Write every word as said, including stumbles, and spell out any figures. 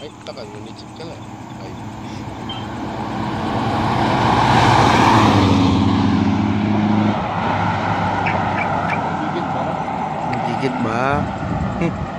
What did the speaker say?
Ay, takan mo, legit ka nga. Ay. Gigit ba? Magigit ba? Hmm.